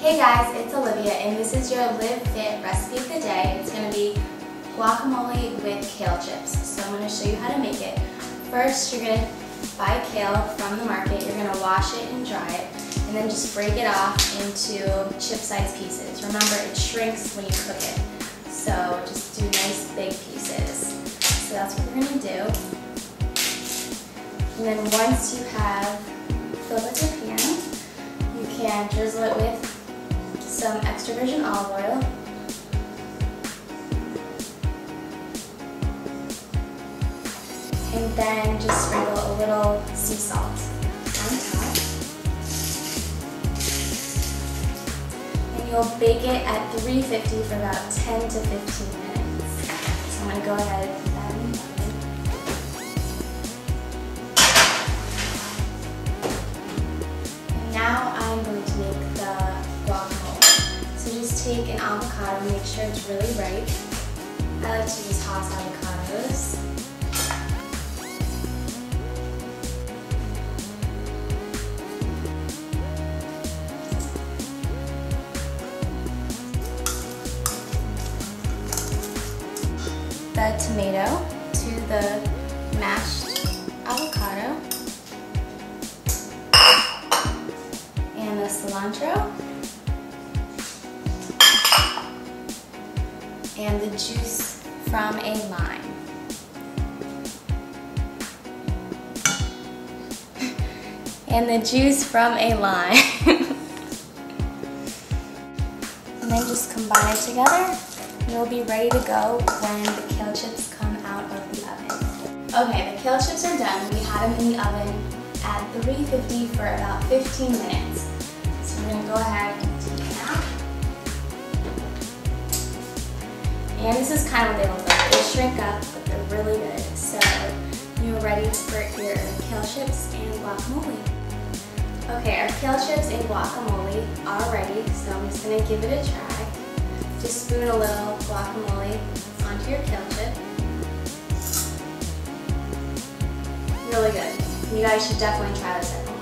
Hey guys, it's Olivia and this is your LivFit recipe of the day. It's going to be guacamole with kale chips. So I'm going to show you how to make it. First, you're going to buy kale from the market. You're going to wash it and dry it and then just break it off into chip-sized pieces. Remember, it shrinks when you cook it. So just do nice big pieces. So that's what we're going to do. And then once you have filled up your pan, you can drizzle it with some extra virgin olive oil, and then just sprinkle a little sea salt on top. And you'll bake it at 350 for about 10 to 15 minutes. So I'm going to go ahead and put that in the oven. And now I'm going to make the guacamole. So just take an avocado and make sure it's really ripe. I like to use Haas avocados. The tomato to the mashed avocado. And the cilantro. And the juice from a lime. And the juice from a lime. And then just combine it together. You'll be ready to go when the kale chips come out of the oven. Okay, the kale chips are done. We had them in the oven at 350 for about 15 minutes. So we're going to go ahead and take them out. And this is kind of what they look like. They shrink up, but they're really good. So you're ready for your kale chips and guacamole. Okay, our kale chips and guacamole are ready, so I'm just going to give it a try. Just spoon a little guacamole onto your kale chip. Really good. You guys should definitely try this at home.